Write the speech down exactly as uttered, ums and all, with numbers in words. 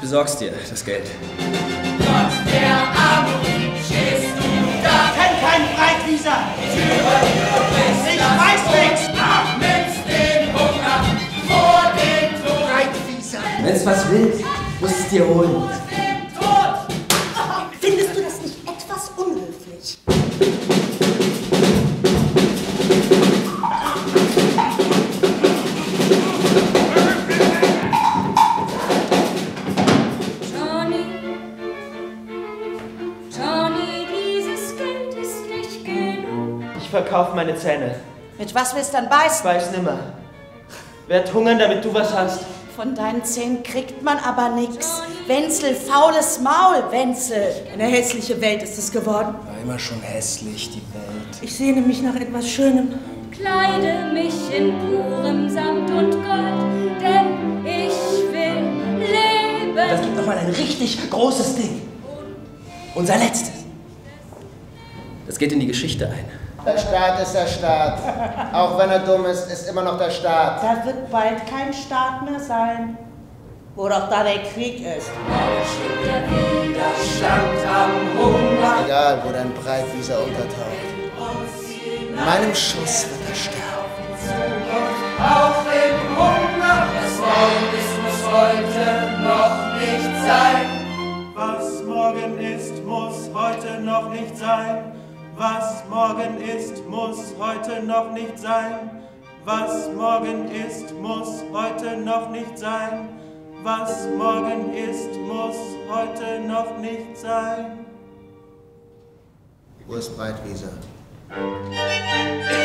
besorg's dir, das Geld. Gott der Armut, stehst du da? Ich kenn keinen Breitwieser! Ich weiß nichts! Nimmst den Hunger vor den Tod. Breitwieser! Wenn's was willst, musst es dir holen. Findest du das nicht etwas unhöflich? Johnny, Johnny, dieses Geld ist nicht genug. Ich verkauf meine Zähne. Mit was willst du dann beißen? Weiß nimmer. Werd hungern, damit du was hast. Von deinen Zähnen kriegt man aber nix. Wenzel, faules Maul, Wenzel. Eine hässliche Welt ist es geworden. War immer schon hässlich, die Welt. Ich sehne mich nach etwas Schönem. Kleide mich in purem Samt und Gold, denn ich will leben. Das gibt noch mal ein richtig großes Ding. Unser letztes. Das geht in die Geschichte ein. Der Staat ist der Staat. Auch wenn er dumm ist, ist immer noch der Staat. Da wird bald kein Staat mehr sein. Wo doch da der Krieg ist. Der Widerstand am Hunger. Egal, wo dein Breitwieser untertaucht. In meinem Schuss wird er sterben. Auch im Hunger, das Morgen ist, muss heute noch nicht sein. Was morgen ist, muss heute noch nicht sein. Was morgen ist, muss heute noch nicht sein. Was morgen ist, muss heute noch nicht sein. Was morgen ist, muss heute noch nicht sein. Wo ist Breitwieser?